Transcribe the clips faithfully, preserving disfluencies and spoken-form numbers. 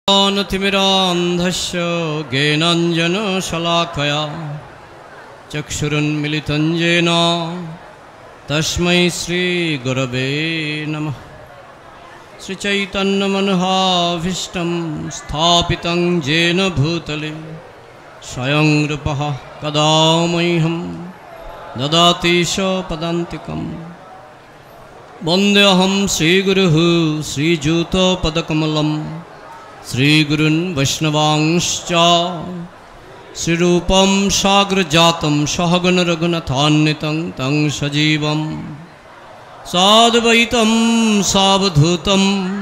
ज्ञानतिमिरान्धस्य ज्ञानाञ्जनशलाकया चक्षुरुन्मिलितं येन तस्मै श्रीगुरवे नमः। श्रीचैतन्यमनोहाभीष्टं स्थापितं येन भूतले स्वयं रूपः कदा मह्यं ददाति पदान्तिकं। वन्देऽहं श्रीगुरुः श्रीयुतपदकमलं श्रीगुरुन् वैष्णवांश्च श्रीरूपं साग्रजातं सहगण रघुनाथान्वितं तं सजीवं साद्वैतं सावधूतं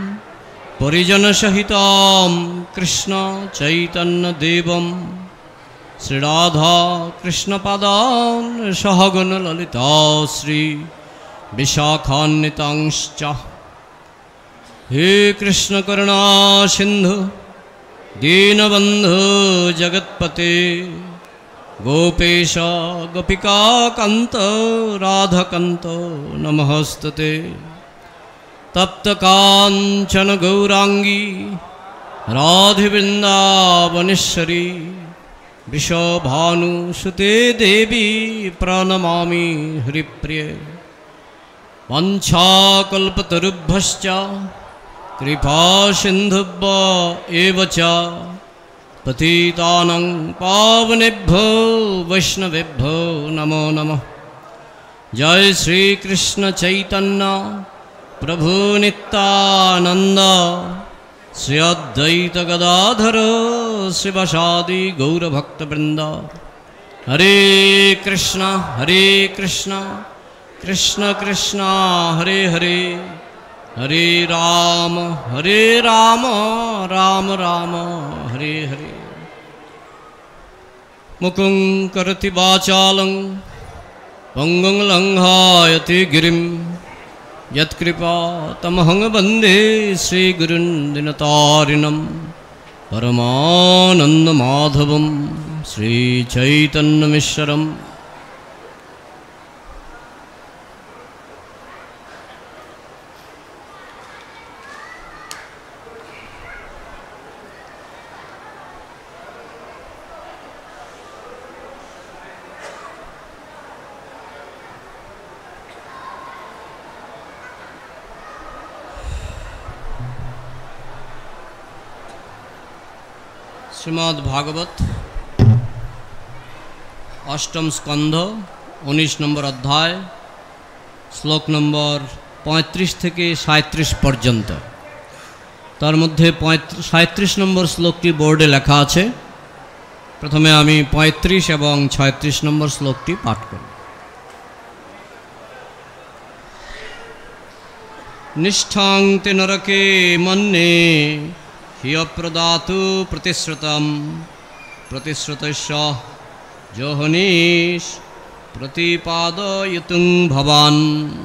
परिजनसहितं कृष्ण चैतन्यदेवं श्रीराधा कृष्णपादान् सहगण ललिता श्री विशाखान्वितांश्च। हे कृष्ण करुणा सिंधु दीनबंधु जगत्पते गोपेश गोपिका कांत राधाकांत नमस्तुते। तप्त कांचन गौरांगी राधे वृंदावनेश्वरी विश्वभानुसुते देवी प्रणमामि हरिप्रिये। वंशाकल्पतरुभ्यश्च कृपा सिन्धुभ्य एव च पतितानां पावनेभ्यो वैष्णवेभ्यो नमो नमः। जय श्री कृष्ण चैतन्य प्रभु नित्यानंद श्री अद्वैत गदाधर शिवसादि गौरभक्तवृंद। हरे कृष्ण हरे कृष्ण कृष्ण कृष्ण हरे हरे हरे राम हरे राम राम राम हरे हरे। मुकुं करति वाचालं पंगुं लंघयति गिरिं यत्कृपा तमहं वन्दे श्रीगुरुन् दिनतारिणं परमानन्दमाधवं श्रीचैतन्यमीश्वरम्। श्रीमद् भागवत अष्टम स्कंध उन्नीस नम्बर अध्याय श्लोक नम्बर पैंतीस থেকে সাঁত্রিশ पर्यन्त। तार मध्य সাঁত্রিশ नम्बर श्लोकटी बोर्डे लेखा आछे। प्रथमे आमी पैंतीस एवं छत्रिश नम्बर श्लोकटी पाठ करी। निष्ठां ते नरके मन्ये ह्यप्रदातु प्रतिश्रुतं प्रतिश्रुतस्य जोहनीश प्रतिपादयितुं भवान्।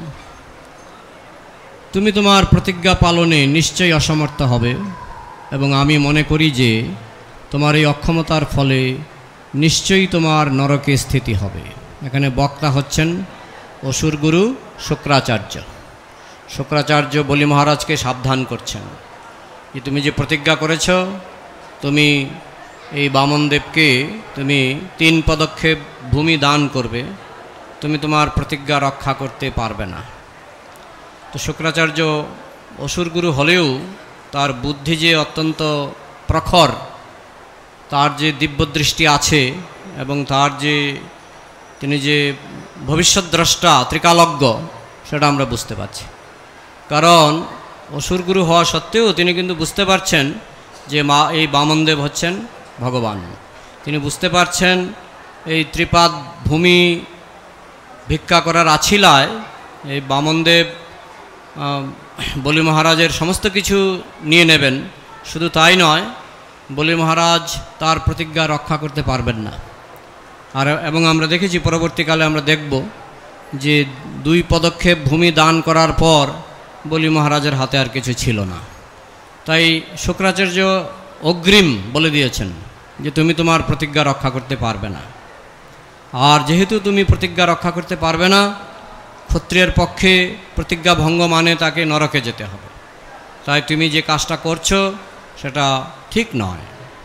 तुमी तुम्हार प्रतिज्ञा पालने निश्चय असमर्थ हबे एवं आमी मने करी जे तुम्हार এই অক্ষমতার फले निश्चयই तुम्हार नरके स्थिति हबे। एखाने बक्ता हच्छेन असुर गुरु शुक्राचार्य। शुक्राचार्य बलि महाराज के सावधान करछेन कि तुम जो प्रतिज्ञा करेছ तुम ये बामनदेव के तुम तीन पदक्षेप भूमि दान करबे, तुम तुम्हार प्रतिज्ञा रक्षा करते पारबे ना। तो शुक्राचार्य असुर गुरु हलेও तार बुद्धि जे अत्यंत प्रखर, तार जे दिव्यदृष्टि आछे एवं तार जे तिनि जे भविष्यद्रष्टा त्रिकालज्ञ सेटा आमरा बुझते पारछि। कारण असुर गुरु हवा सत्त्वेও তিনি কিন্তু বুঝতে পারছেন যে মা এই বামনদেব হচ্ছেন ভগবান। তিনি বুঝতে পারছেন এই ত্রিপাদ ভূমি ভিক্ষা করার আছিলায় এই বামনদেব বলি মহারাজের সমস্ত কিছু নিয়ে নেবেন। শুধু তাই নয়, বলি মহারাজ তার প্রতিজ্ঞা রক্ষা করতে পারবেন না। আর এবং আমরা দেখেছি পরবর্তীকালে আমরা দেখব যে দুই পদক্ষেপ ভূমি দান করার পর বলি মহারাজের হাতে আর কিছু ছিল না। তাই শুক্রাচার্য অগ্রিম বলে দিয়েছেন যে তুমি তোমার প্রতিজ্ঞা রক্ষা করতে পারবে না। আর যেহেতু তুমি প্রতিজ্ঞা রক্ষা করতে পারবে না, क्षत्रियर पक्षे प्रतिज्ञा भंग माने ताके नरके जेते हबे। ताई तुमी जे काजटा करछो সেটা ঠিক নয়।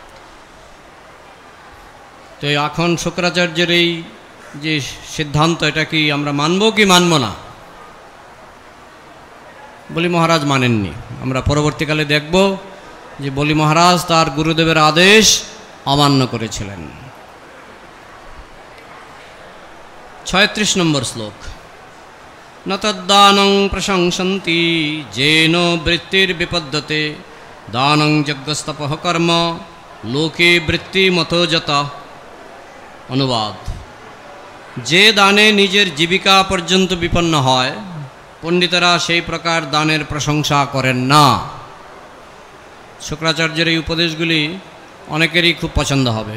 তো এখন শুক্রাচার্যের এই যে সিদ্ধান্ত, এটা কি আমরা মানব কি মানব না? বলি মহারাজ মানেননি। আমরা পরবর্তীকালে দেখব যে বলি মহারাজ তার গুরুদেবের আদেশ অমান্য করেছিলেন। ছয়ত্রিশ নম্বর শ্লোক। ন তদ্দানং প্রশংসন্তি যেন বৃত্তির বিপদ্যতে দানং যজ্ঞস্তপঃ কর্ম লোকে বৃত্তি মতো যত। অনুবাদ: যে দানে নিজের জীবিকা পর্যন্ত বিপন্ন হয়, পণ্ডিতেরা সেই প্রকার দানের প্রশংসা করেন না। শুক্রাচার্যের এই উপদেশগুলি অনেকেরই খুব পছন্দ হবে।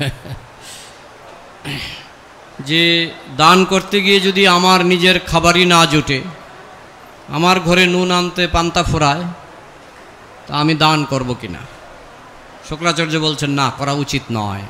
যে দান করতে গিয়ে যদি আমার নিজের খাবারই না জুটে, আমার ঘরে নুন আনতে পান্তা ফুরায়, তা আমি দান করব কিনা? শুক্রাচার্য বলছেন না, করা উচিত নয়।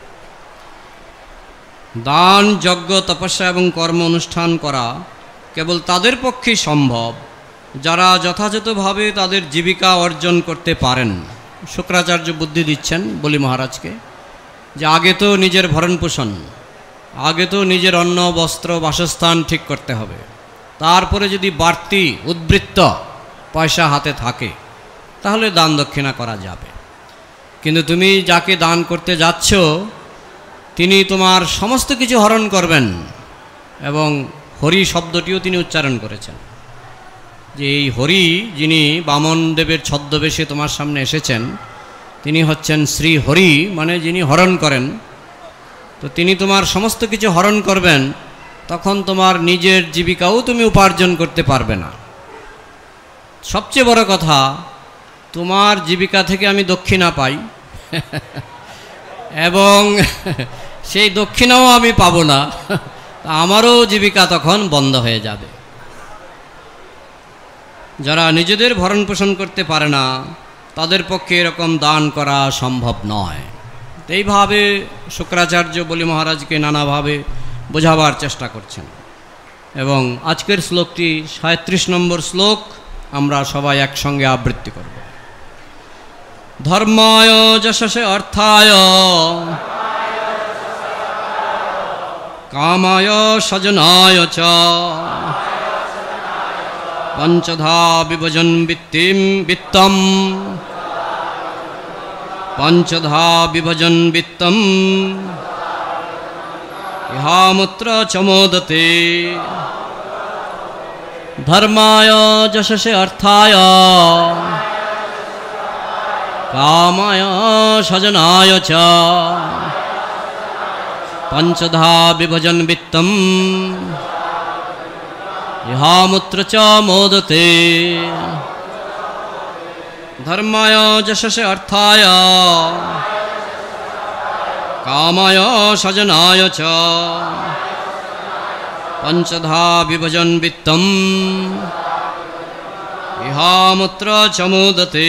দান, যজ্ঞ, তপস্যা এবং কর্ম অনুষ্ঠান করা কেবল তাদের পক্ষেই সম্ভব যারা যথাযথভাবে তাদের জীবিকা অর্জন করতে পারেন। শুক্রাচার্য বুদ্ধি দিচ্ছেন বলি মহারাজকে যে আগে তো নিজের ভরণ পোষণ, আগে তো নিজের অন্ন, বস্ত্র, বাসস্থান ঠিক করতে হবে। তারপরে যদি বাড়তি উদ্বৃত্ত পয়সা হাতে থাকে তাহলে দান দক্ষিণা করা যাবে। কিন্তু তুমি যাকে দান করতে যাচ্ছ তিনি তোমার সমস্ত কিছু হরণ করবেন, এবং হরি শব্দটিও তিনি উচ্চারণ করেছেন যে এই হরি যিনি বামন দেবের ছদ্মবেশে তোমার সামনে এসেছেন তিনি হচ্ছেন শ্রী হরি, মানে যিনি হরণ করেন। তো তিনি তোমার সমস্ত কিছু হরণ করবেন, তখন তোমার নিজের জীবিকাও তুমি উপার্জন করতে পারবে না। সবচেয়ে বড় কথা, তোমার জীবিকা থেকে আমি দক্ষিণা পাই এবং সেই দক্ষিণাও আমি পাবো না, আমারও জীবিকা তখন বন্ধ হয়ে যাবে। যারা নিজেদের ভরণ পোষণ করতে পারে না তাদের পক্ষে এরকম দান করা সম্ভব নয়। এইভাবে শুক্রাচার্য বলি মহারাজকে নানাভাবে বোঝাবার চেষ্টা করছেন। এবং আজকের শ্লোকটি সাঁত্রিশ নম্বর শ্লোক, আমরা সবাই একসঙ্গে আবৃত্তি করব। ধর্মায় যশসে অর্থায় কামায় সজনায় চ পঞ্চধা বিভজন বিত্তিম বিত্তম পঞ্চধা বিভজন বিত্তম ইহামুত্র চমোদতে। ধর্মায় যশসে অর্থায় কামায় সজনায় চ পঞ্চধা বিভজন বিত্তম ইহামুত্র চ মোদতে। ধর্মায় যশসে অর্থায় কামায় সজনায় চ পঞ্চধা বিভজন বিত্তম ইহামুত্র চ মোদতে।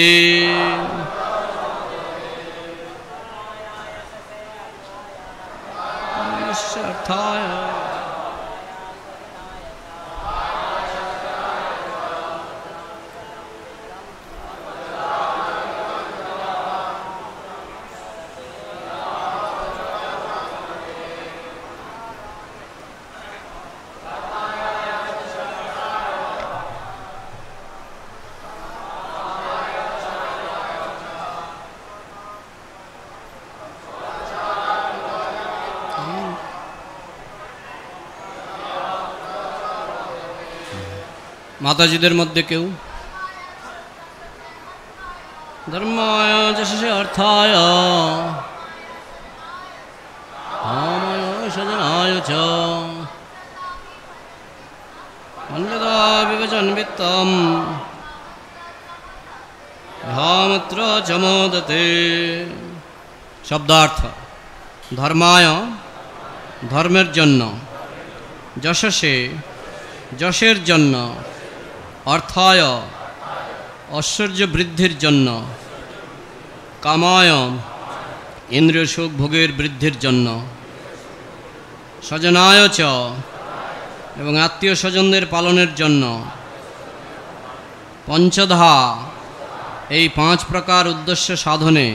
মাতাজিদের মধ্যে কেউ? ধর্মায় যশসে অর্থায় কামায় সজনায় চ পঞ্চধা বিভজন বিত্তম ইহামুত্র চ মোদতে। শব্দার্থ: ধর্মায় ধর্মের জন্য, যশসে যশের জন্য, অর্থায় ঐশ্বর্য বৃদ্ধির জন্য, কামায় ইন্দ্রিয় সুখ ভোগের বৃদ্ধির জন্য, স্বজনায় চ এবং আত্মীয় স্বজনদের পালনের জন্য, পঞ্চধা এই পাঁচ প্রকার উদ্দেশ্য সাধনে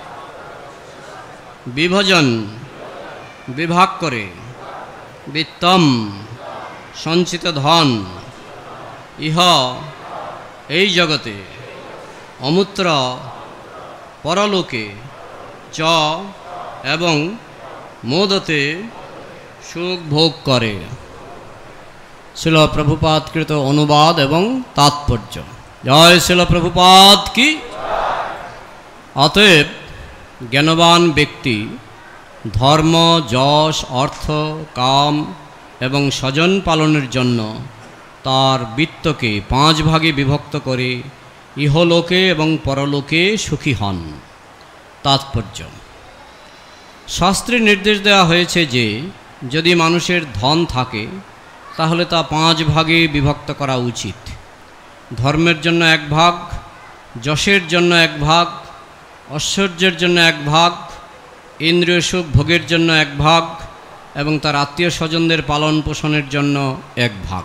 বিভাজন বিভাগ করে বিত্তম সঞ্চিত ধন ইহ এই জগতে অমূত্র পরলোকে চ এবং মোদতে সুখ ভোগ করে। শিল প্রভুপাদকৃত অনুবাদ এবং তাৎপর্য। জয় শিল প্রভুপাদ কি। অতএব জ্ঞানবান ব্যক্তি ধর্ম, যশ, অর্থ, কাম এবং স্বজন পালনের জন্য তার বিত্তকে পাঁচ ভাগে বিভক্ত করে ইহলোকে এবং পরলোকে সুখী হন। তাৎপর্য: শাস্ত্রে নির্দেশ দেওয়া হয়েছে যে যদি মানুষের ধন থাকে তাহলে তা পাঁচ ভাগে বিভক্ত করা উচিত। ধর্মের জন্য এক ভাগ, যশের জন্য এক ভাগ, ঐশ্বর্যের জন্য এক ভাগ, ইন্দ্রিয় সুখ ভোগের জন্য এক ভাগ এবং তার আত্মীয় স্বজনদের পালন পোষণের জন্য এক ভাগ।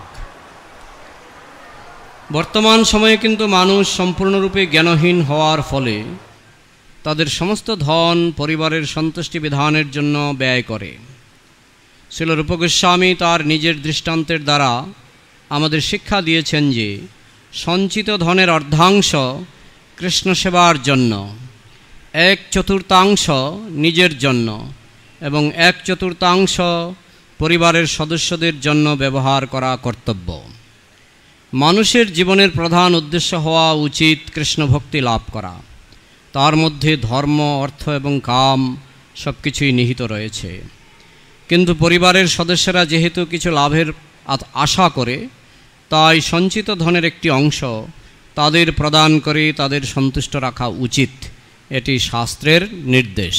বর্তমান সময়ে কিন্তু মানুষ সম্পূর্ণরূপে জ্ঞানহীন হওয়ার ফলে তাদের সমস্ত ধন পরিবারের সন্তুষ্টি বিধানের জন্য ব্যয় করে। শ্রীল রূপ গোস্বামী তার নিজের দৃষ্টান্তের দ্বারা আমাদের শিক্ষা দিয়েছেন যে সঞ্চিত ধনের অর্ধাংশ কৃষ্ণ সেবার জন্য, এক চতুর্থাংশ নিজের জন্য এবং এক চতুর্থাংশ পরিবারের সদস্যদের জন্য ব্যবহার করা কর্তব্য। মানুষের জীবনের প্রধান উদ্দেশ্য হওয়া উচিত কৃষ্ণ ভক্তি লাভ করা। তার মধ্যে ধর্ম, অর্থ এবং কাম সব কিছুই নিহিত রয়েছে। কিন্তু পরিবারের সদস্যরা যেহেতু কিছু লাভের আশা করে, তাই সঞ্চিত ধনের একটি অংশ তাদের প্রদান করে তাদের সন্তুষ্ট রাখা উচিত। এটি শাস্ত্রের নির্দেশ।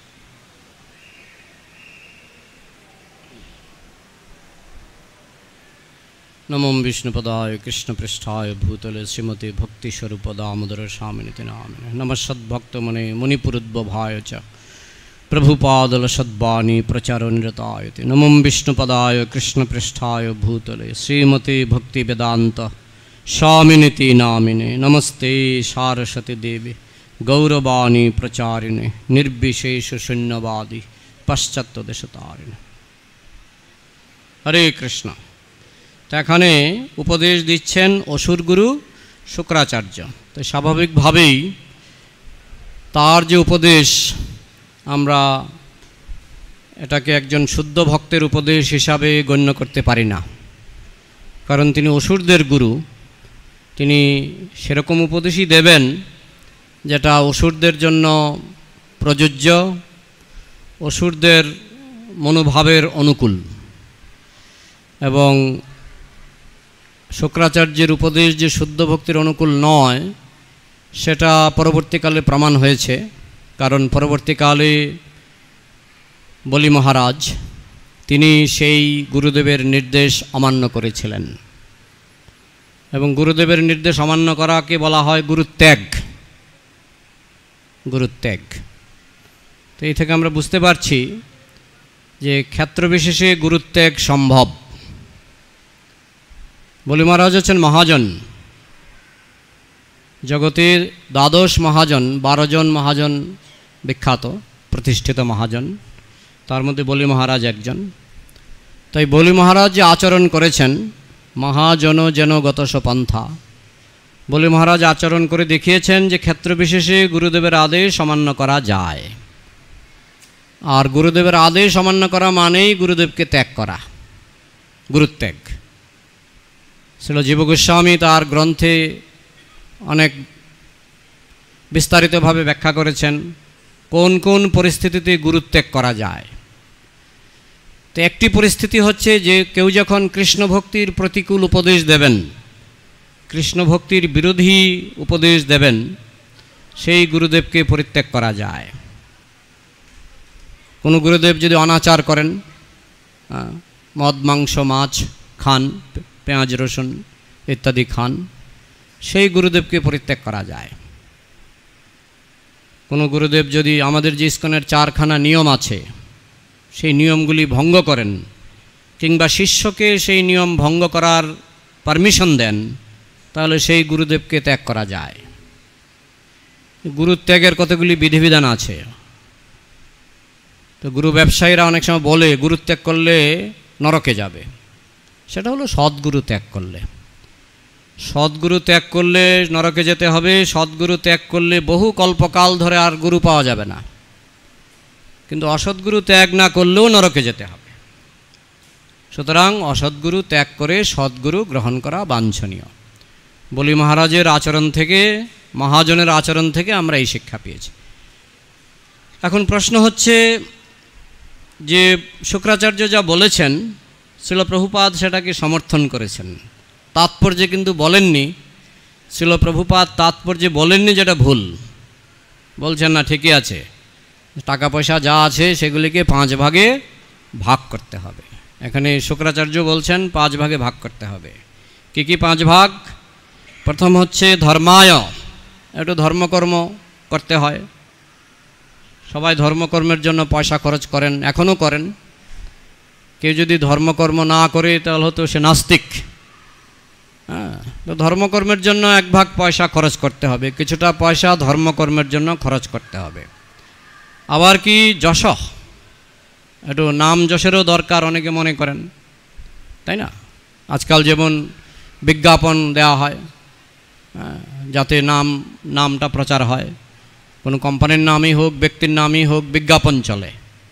নমো বিষ্ণুপদায় কৃষ্ণপৃষ্ঠায় ভূতলে শ্রীমতী ভক্তিস্বরূপ দামোদর স্বামিনিতে নামিনে নমঃ সদ্ভক্তমনে মুনিপুরুদ্ভবায় চ প্রভুপাদল সদ্বাণী প্রচার নিরতায়তে। নমো বিষ্ণুপদায় কৃষ্ণপৃষ্ঠায় ভূতলে শ্রীমতী ভক্তি বেদান্ত স্বামিনিতি নামিনে নমস্তে সারস্বতী দেবী গৌরবাণী প্রচারিণে নির্বিশেষ শূন্যবাদী পাশ্চাত্য দেশতারিণে। হরে কৃষ্ণ। তো এখানে উপদেশ দিচ্ছেন অসুর গুরু শুক্রাচার্য। তো স্বাভাবিকভাবেই তার যে উপদেশ, আমরা এটাকে একজন শুদ্ধ ভক্তের উপদেশ হিসাবে গণ্য করতে পারি না, কারণ তিনি অসুরদের গুরু। তিনি সেরকম উপদেশই দেবেন যেটা অসুরদের জন্য প্রযোজ্য, অসুরদের মনোভাবের অনুকূল। এবং শুক্রাচার্যের উপদেশ যে শুদ্ধ ভক্তির অনুকূল নয়, সেটা পরবর্তীকালে প্রমাণ হয়েছে। কারণ পরবর্তীকালে বলি মহারাজ তিনি সেই গুরুদেবের নির্দেশ অমান্য করেছিলেন, এবং গুরুদেবের নির্দেশ অমান্য করাকে বলা হয় গুরুত্যাগ। গুরুত্যাগ। তো এই থেকে আমরা বুঝতে পারছি যে ক্ষেত্রবিশেষে গুরুত্যাগ সম্ভব। বলি মহারাজ হচ্ছেন মহাজন, জগতের দ্বাদশ মহাজন, বারো জন মহাজন বিখ্যাত প্রতিষ্ঠিত মহাজন, তার মধ্যে বলি মহারাজ একজন। তাই বলি মহারাজ যে আচরণ করেছেন, মহাজন যেন গতস পন্থা, বলি মহারাজ আচরণ করে দেখিয়েছেন যে ক্ষেত্রবিশেষে গুরুদেবের আদেশ অমান্য করা যায়। আর গুরুদেবের আদেশ অমান্য করা মানেই গুরুদেবকে ত্যাগ করা, গুরুত্যাগ। শ্রীল জীব গোস্বামী তার গ্রন্থে অনেক বিস্তারিতভাবে ব্যাখ্যা করেছেন কোন কোন পরিস্থিতিতে গুরুত্যাগ করা যায়। তো একটি পরিস্থিতি হচ্ছে যে কেউ যখন কৃষ্ণ ভক্তির প্রতিকূল উপদেশ দেবেন, কৃষ্ণ ভক্তির বিরোধী উপদেশ দেবেন, সেই গুরুদেবকে পরিত্যাগ করা যায়। কোনো গুরুদেব যদি অনাচার করেন, মদ মাংস মাছ খান, পেঁয়াজ রসুন ইত্যাদি খান, সেই গুরুদেবকে পরিত্যাগ করা যায়। কোনো গুরুদেব যদি আমাদের যে ইস্কনের চারখানা নিয়ম আছে সেই নিয়মগুলি ভঙ্গ করেন, কিংবা শিষ্যকে সেই নিয়ম ভঙ্গ করার পারমিশন দেন, তাহলে সেই গুরুদেবকে ত্যাগ করা যায়। গুরু ত্যাগের কতগুলি বিধিবিধান আছে। তো গুরু ব্যবসায়ীরা অনেক সময় বলে গুরু ত্যাগ করলে নরকে যাবে। সেটা হলো সদ্গুরু ত্যাগ করলে। সদ্গুরু ত্যাগ করলে নরকে যেতে হবে। সদ্গুরু ত্যাগ করলে বহু কল্পকাল ধরে আর গুরু পাওয়া যাবে না। কিন্তু অসৎগুরু ত্যাগ না করলেও নরকে যেতে হবে। সুতরাং অসৎগুরু ত্যাগ করে সদ্গুরু গ্রহণ করা বাঞ্ছনীয়। বলি মহারাজের আচরণ থেকে, মহাজনের আচরণ থেকে আমরা এই শিক্ষা পেয়েছি। এখন প্রশ্ন হচ্ছে যে শুক্রাচার্য যা বলেছেন শ্রীল প্রভুপাদ সেটাকে সমর্থন করেছেন, তাৎপর্যে কিন্তু বলেননি। শ্রীল প্রভুপাদ তাৎপর্যে বলেননি যেটা ভুল। বলছেন না ঠিকই আছে, টাকা পয়সা যা আছে সেগুলিকে পাঁচ ভাগে ভাগ করতে হবে। এখানে শুক্রাচার্য বলছেন পাঁচ ভাগে ভাগ করতে হবে। কি কি পাঁচ ভাগ? প্রথম হচ্ছে ধর্মায়, একটু ধর্মকর্ম করতে হয়। সবাই ধর্মকর্মের জন্য পয়সা খরচ করেন, এখনও করেন। কেউ যদি ধর্মকর্ম না করে তাহলে হয়তো সে নাস্তিক। হ্যাঁ, তো ধর্মকর্মের জন্য এক ভাগ পয়সা খরচ করতে হবে, কিছুটা পয়সা ধর্মকর্মের জন্য খরচ করতে হবে। আবার কি যশ, একটু নাম যশেরও দরকার অনেকে মনে করেন, তাই না? আজকাল যেমন বিজ্ঞাপন দেওয়া হয় যাতে নাম নামটা প্রচার হয়, কোনো কোম্পানির নামই হোক ব্যক্তির নামই হোক বিজ্ঞাপন চলে।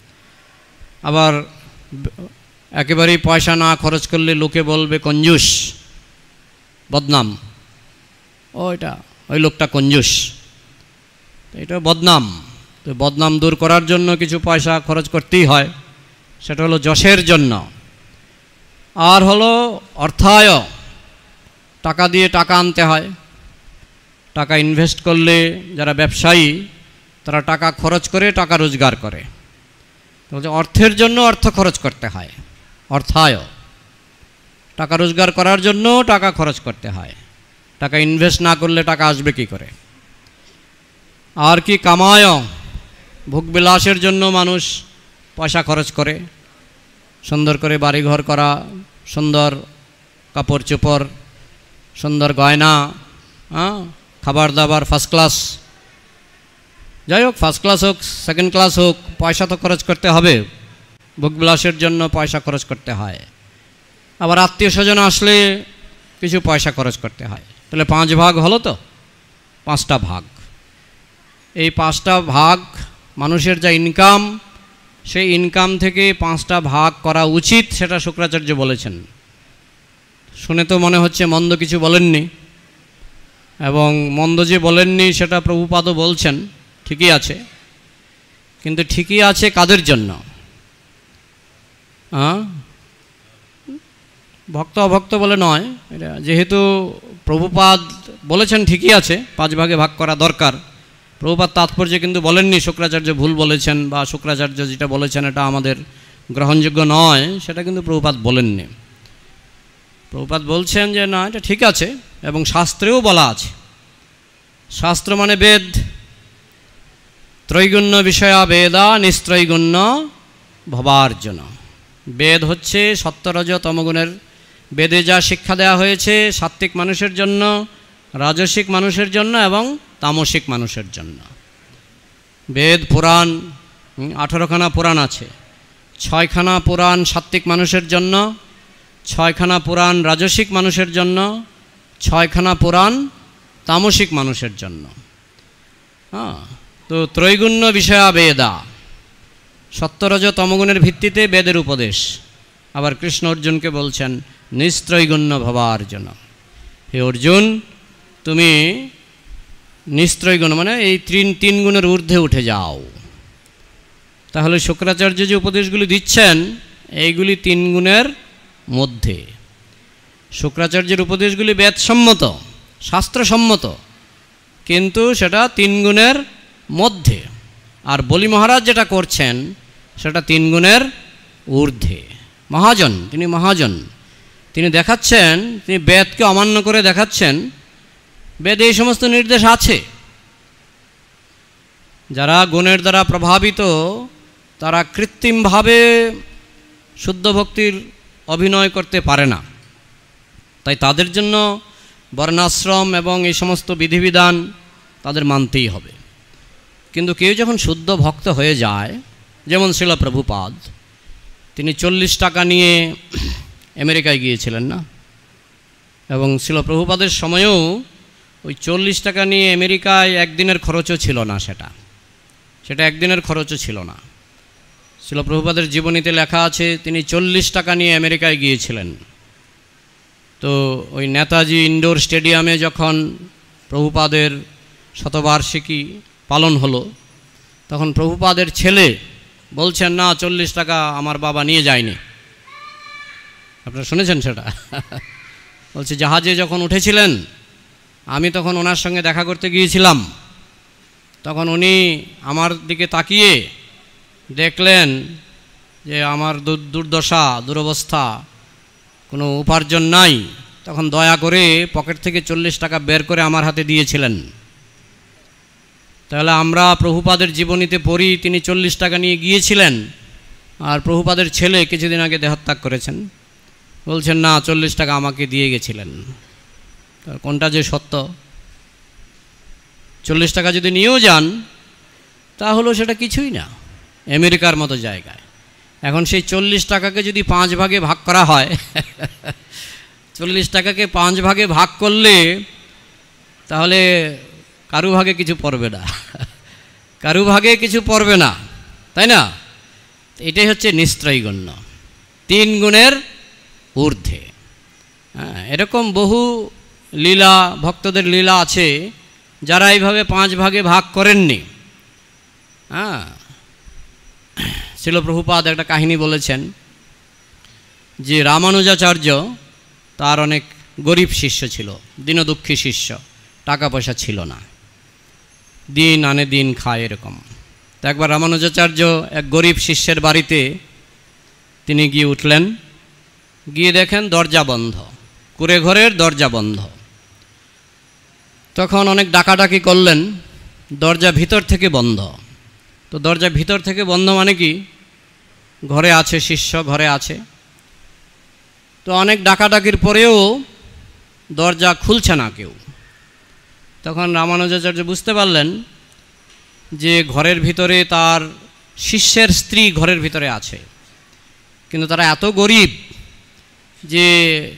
আবার একেবারেই পয়সা না খরচ করলে লোকে বলবে কঞ্জুস, বদনাম, ও এটা ওই লোকটা কঞ্জুস, এটা বদনাম। তো বদনাম দূর করার জন্য কিছু পয়সা খরচ করতেই হয়, সেটা হলো যশের জন্য। আর হলো অর্থায়, টাকা দিয়ে টাকা আনতে হয়। টাকা ইনভেস্ট করলে যারা ব্যবসায়ী তারা টাকা খরচ করে টাকা রোজগার করে। তো অর্থের জন্য অর্থ খরচ করতে হয়, অর্থায়। টাকা রোজগার করার জন্য টাকা খরচ করতে হয়। টাকা ইনভেস্ট না করলে টাকা আসবে কি করে? আর কি কামায়, ভোগবিলাসের জন্য মানুষ পয়সা খরচ করে, সুন্দর করে বাড়িঘর করা, সুন্দর কাপড় চোপড়, সুন্দর গয়না, হ্যাঁ, খাবার দাবার ফার্স্ট ক্লাস। যাই হোক, ফার্স্ট ক্লাস হোক সেকেন্ড ক্লাস হোক, পয়সা তো খরচ করতে হবে। ভোগবিলাসের জন্য পয়সা খরচ করতে হয়। আবার আত্মীয় স্বজন আসলে কিছু পয়সা খরচ করতে হয়। তাহলে পাঁচ ভাগ হলো তো, পাঁচটা ভাগ। এই পাঁচটা ভাগ মানুষের যা ইনকাম, সেই ইনকাম থেকে পাঁচটা ভাগ করা উচিত, সেটা শুক্রাচার্য বলেছেন। শুনে তো মনে হচ্ছে মন্দ কিছু বলেননি, এবং মন্দ যে বলেননি সেটা প্রভুপাদও বলছেন, ঠিকই আছে। কিন্তু ঠিকই আছে কাদের জন্য? হ্যাঁ, ভক্ত অভক্ত বলে নয়, এটা যেহেতু প্রভুপাদ বলেছেন ঠিকই আছে, পাঁচ ভাগে ভাগ করা দরকার। প্রভুপাদ তাৎপর্যে কিন্তু বলেননি শুক্রাচার্য ভুল বলেছেন, বা শুক্রাচার্য যেটা বলেছেন এটা আমাদের গ্রহণযোগ্য নয়, সেটা কিন্তু প্রভুপাদ বলেননি। প্রভুপাদ বলছেন যে না, এটা ঠিক আছে, এবং শাস্ত্রেও বলা আছে। শাস্ত্র মানে বেদ। ত্রৈগুণ্য বিষয়া বেদা নিস্ত্রৈগুণ্য ভবার্জন। বেদ হচ্ছে সত্য-রজ তমগুণের। বেদে যা শিক্ষা দেওয়া হয়েছে সাত্ত্বিক মানুষের জন্য, রাজসিক মানুষের জন্য এবং তামসিক মানুষের জন্য। বেদ পুরাণ, আঠেরোখানা পুরাণ আছে। ছয়খানা পুরাণ সাত্ত্বিক মানুষের জন্য, ছয়খানা পুরাণ রাজসিক মানুষের জন্য, ছয়খানা পুরাণ তামসিক মানুষের জন্য। হ্যাঁ, তো ত্রৈগুণ্য বিষয়া বেদা, সত্য-রজ তমগুণের ভিত্তিতে বেদের উপদেশ। আবার কৃষ্ণ অর্জুনকে বলছেন নিস্ত্রৈগুণ্য ভবার্জন। হে অর্জুন, তুমি নিস্ত্রৈগুণ মানে এই তিন তিন গুণের ঊর্ধ্বে উঠে যাও। তাহলে শুক্রাচার্য যে উপদেশগুলি দিচ্ছেন এইগুলি তিন গুণের মধ্যে। শুক্রাচার্যের উপদেশগুলি বেদসম্মত, শাস্ত্রসম্মত, কিন্তু সেটা তিন গুণের মধ্যে। আর বলি মহারাজ যেটা করছেন সেটা তিন গুণের ঊর্ধ্বে। মহাজন, তিনি মহাজন। তিনি দেখাচ্ছেন, তিনি বেদকে অমান্য করে দেখাচ্ছেন বেদে এই সমস্ত নির্দেশ আছে। যারা গুণের দ্বারা প্রভাবিত তারা কৃত্রিমভাবে শুদ্ধ ভক্তির অভিনয় করতে পারে না, তাই তাদের জন্য বর্ণাশ্রম এবং এই সমস্ত বিধিবিধান তাদের মানতেই হবে। কিন্তু কেউ যখন শুদ্ধ ভক্ত হয়ে যায়, যেমন ছিল প্রভুপাদ, তিনি চল্লিশ টাকা নিয়ে আমেরিকায় গিয়েছিলেন না, এবং ছিল প্রভুপাদের সময়ও ওই চল্লিশ টাকা নিয়ে আমেরিকায় একদিনের খরচও ছিল না, সেটা সেটা একদিনের খরচও ছিল না। ছিল প্রভুপাদের জীবনীতে লেখা আছে তিনি চল্লিশ টাকা নিয়ে আমেরিকায় গিয়েছিলেন। তো ওই নেতাজি ইনডোর স্টেডিয়ামে যখন প্রভুপাদের শতবার্ষিকী পালন হলো, তখন প্রভুপাদের ছেলে বলছেন, না চল্লিশ টাকা আমার বাবা নিয়ে যায়নি। আপনারা শুনেছেন সেটা? বলছে জাহাজে যখন উঠেছিলেন আমি তখন ওনার সঙ্গে দেখা করতে গিয়েছিলাম, তখন উনি আমার দিকে তাকিয়ে দেখলেন যে আমার দুর্দশা দুরবস্থা, কোনো উপার্জন নাই, তখন দয়া করে পকেট থেকে চল্লিশ টাকা বের করে আমার হাতে দিয়েছিলেন। তাহলে আমরা প্রভুপাদের জীবনীতে পড়ি তিনি চল্লিশ টাকা নিয়ে গিয়েছিলেন, আর প্রভুপাদের ছেলে কিছুদিন আগে দেহত্যাগ করেছেন, বলছেন না চল্লিশ টাকা আমাকে দিয়ে গেছিলেন। কোনটা যে সত্য? চল্লিশ টাকা যদি নিয়েও যান তাহলেও সেটা কিছুই না আমেরিকার মতো জায়গায়। এখন সেই চল্লিশ টাকাকে যদি পাঁচ ভাগে ভাগ করা হয়, চল্লিশ টাকাকে পাঁচ ভাগে ভাগ করলে তাহলে কারু ভাগে কিছু পড়বে না, কারু ভাগে কিছু পড়বে না, তাই না? এটাই হচ্ছে নিস্ত্রয়গণ্য, তিন গুণের ঊর্ধ্বে। হ্যাঁ, এরকম বহু লীলা, ভক্তদের লীলা আছে যারা এইভাবে পাঁচ ভাগে ভাগ করেননি। হ্যাঁ, শিল প্রভুপাদ একটা কাহিনী বলেছেন যে রামানুজাচার্য তার অনেক গরিব শিষ্য ছিল, দীনদুঃখী শিষ্য, টাকা পয়সা ছিল না, দিন আনে দিন খায় এরকম। তো একবার রামানুজাচার্য এক গরিব শিষ্যের বাড়িতে তিনি গিয়ে উঠলেন, গিয়ে দেখেন দরজা বন্ধ, কুঁড়ে ঘরের দরজা বন্ধ। তখন অনেক ডাকাডাকি করলেন, দরজা ভিতর থেকে বন্ধ। তো দরজা ভিতর থেকে বন্ধ মানে কি? ঘরে আছে শিষ্য, ঘরে আছে। তো অনেক ডাকাডাকির পরেও দরজা খুলছে না কেউ। তখন রামানুজাচার্য বুঝতে পারলেন যে ঘরের ভিতরে তার শিষ্যের স্ত্রী ঘরের ভিতরে আছে, কিন্তু তারা এত গরিব যে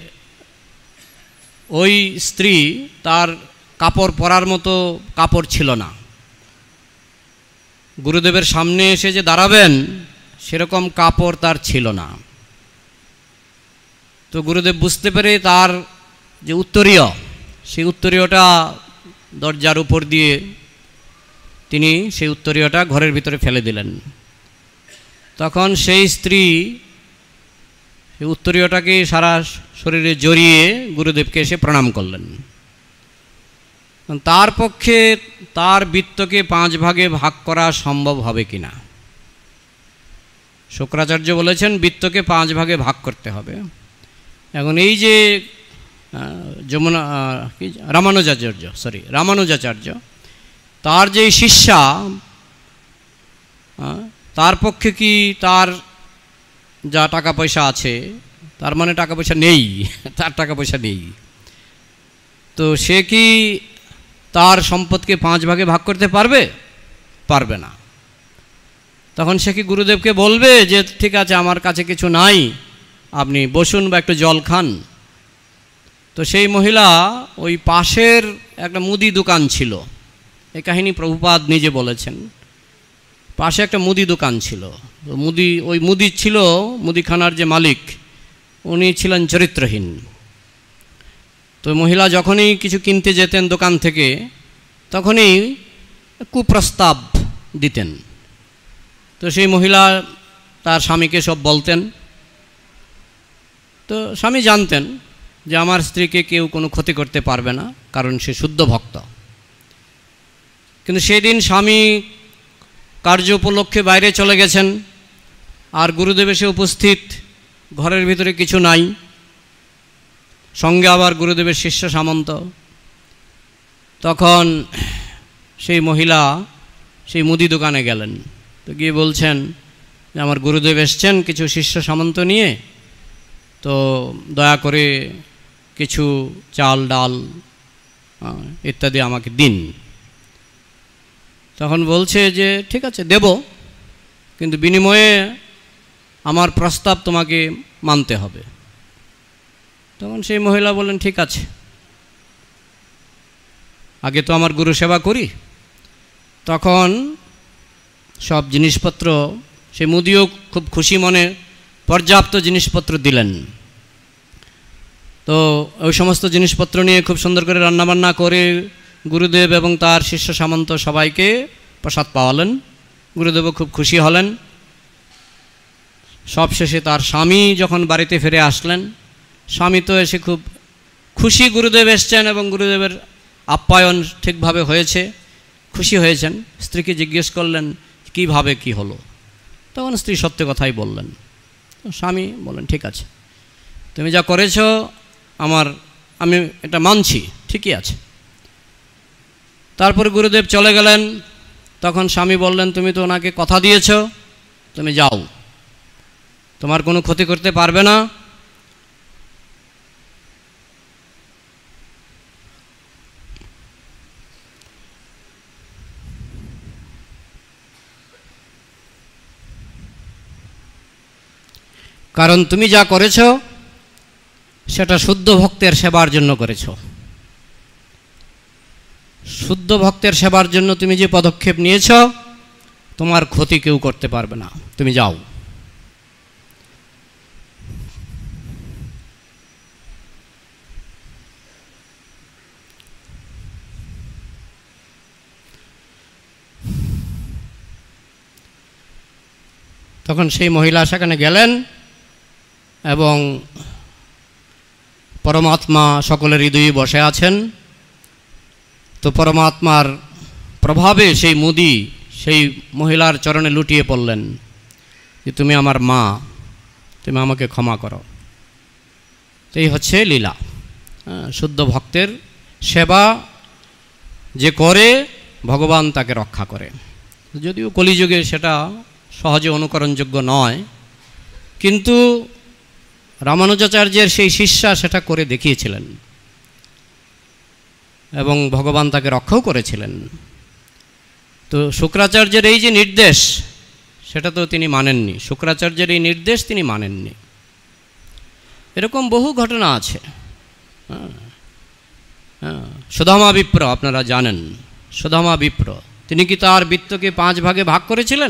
ওই স্ত্রী তার কাপড় পরার মতো কাপড় ছিল না। গুরুদেবের সামনে এসে যে দাঁড়াবেন সেরকম কাপড় তার ছিল না। তো গুরুদেব বুঝতে পেরে তার যে উত্তরীয়, সেই উত্তরীয়টা দরজার উপর দিয়ে তিনি সেই উত্তরীয়টা ঘরের ভিতরে ফেলে দিলেন। তখন সেই স্ত্রী সেই উত্তরীয়টাকে সারা শরীরে জড়িয়ে গুরুদেবকে এসে প্রণাম করলেন। তার পক্ষে তার বৃত্তকে পাঁচ ভাগে ভাগ করা সম্ভব হবে কিনা? শুক্রাচার্য বলেছেন বৃত্তকে পাঁচ ভাগে ভাগ করতে হবে। এখন এই যে যমুনা কি রামানুজাচার্য সরি রামানুজাচার্য তার যে শিষ্যা, তার পক্ষে কি তার যা টাকা পয়সা আছে, তার মানে টাকা পয়সা নেই, তার টাকা পয়সা নেই, তো সে কি তার সম্পদকে পাঁচ ভাগে ভাগ করতে পারবে? পারবে না। তখন সে কি গুরুদেবকে বলবে যে ঠিক আছে আমার কাছে কিছু নাই, আপনি বসুন বা একটু জল খান? তো সেই মহিলা ওই পাশের একটা মুদি দোকান ছিল, এই কাহিনী প্রভুপাদ নিজে বলেছেন। পাশে একটা মুদি দোকান ছিল, তো মুদি ওই মুদি ছিল মুদিখানার যে মালিক উনি ছিলেন চরিত্রহীন। তো মহিলা যখনই কিছু কিনতে যেতেন দোকান থেকে তখনই কুপ্রস্তাব দিতেন। তো সেই মহিলা তার স্বামীকে সব বলতেন। তো স্বামী জানতেন যে আমার স্ত্রীকে কেউ কোনো ক্ষতি করতে পারবে না, কারণ সে শুদ্ধ ভক্ত। কিন্তু সেদিন স্বামী কার্য উপলক্ষে বাইরে চলে গেছেন, আর গুরুদেব এসে উপস্থিত, ঘরের ভিতরে কিছু নাই, সঙ্গে আবার গুরুদেবের শিষ্য সামন্ত। তখন সেই মহিলা সেই মুদি দোকানে গেলেন, তো গিয়ে বলছেন যে আমার গুরুদেব এসছেন কিছু শিষ্য সামন্ত নিয়ে, তো দয়া করে কিছু চাল ডাল ইত্যাদি আমাকে দিন। তখন বলছে যে ঠিক আছে দেব, কিন্তু বিনিময়ে আমার প্রস্তাব তোমাকে মানতে হবে। তখন সেই মহিলা বললেন ঠিক আছে, আগে তো আমার গুরু সেবা করি। তখন সব জিনিসপত্র সেই মুদিও খুব খুশি মনে পর্যাপ্ত জিনিসপত্র দিলেন। তো ওই সমস্ত জিনিসপত্র নিয়ে খুব সুন্দর করে রান্নাবান্না করে গুরুদেব এবং তার শিষ্য সামন্ত সবাইকে প্রসাদ পাওয়ালেন। গুরুদেবও খুব খুশি হলেন। সবশেষে তার স্বামী যখন বাড়িতে ফিরে আসলেন, স্বামী তো এসে খুব খুশি গুরুদেব এসছেন এবং গুরুদেবের আপ্যায়ন ঠিকভাবে হয়েছে, খুশি হয়েছেন। স্ত্রীকে জিজ্ঞেস করলেন কিভাবে কি হলো। তখন স্ত্রী সত্য কথাই বললেন। স্বামী বললেন ঠিক আছে, তুমি যা করেছ আমার আমি এটা মানছি, ঠিকই আছে। তারপর গুরুদেব চলে গেলেন। তখন স্বামী বললেন তুমি তো ওনাকে কথা দিয়েছ, তুমি যাও, তোমার কোনো ক্ষতি করতে পারবে না। কারণ তুমি যা করেছ সেটা শুদ্ধ ভক্তের সেবার জন্য করেছ। শুদ্ধ ভক্তের সেবার জন্য তুমি যে পদক্ষেপ নিয়েছ, তোমার ক্ষতি কেউ করতে পারবে না, তুমি যাও। তখন সেই মহিলা সেখানে গেলেন এবং পরমাত্মা সকলের হৃদয়ে বসে আছেন। তো পরমাত্মার প্রভাবে সেই মুদি সেই মহিলার চরণে লুটিয়ে পড়লেন যে তুমি আমার মা, তুমি আমাকে ক্ষমা করো। এই হচ্ছে লীলা। শুদ্ধ ভক্তের সেবা যে করে ভগবান তাকে রক্ষা করে। যদিও কলিযুগে সেটা সহজে অনুকরণযোগ্য নয়, কিন্তু রামানুজাচার্যের সেই শিষ্যা সেটা করে দেখিয়েছিলেন এবং ভগবান তাকে রক্ষাও করেছিলেন। তো শুক্রাচার্যের এই যে নির্দেশ সেটা তো তিনি মানেননি, শুক্রাচার্যের এই নির্দেশ তিনি মানেননি। এরকম বহু ঘটনা আছে। হ্যাঁ হ্যাঁ সুদামা বিপ্র আপনারা জানেন, সুদামা বিপ্র তিনি কি তার বৃত্তকে পাঁচ ভাগে ভাগ করেছিলেন?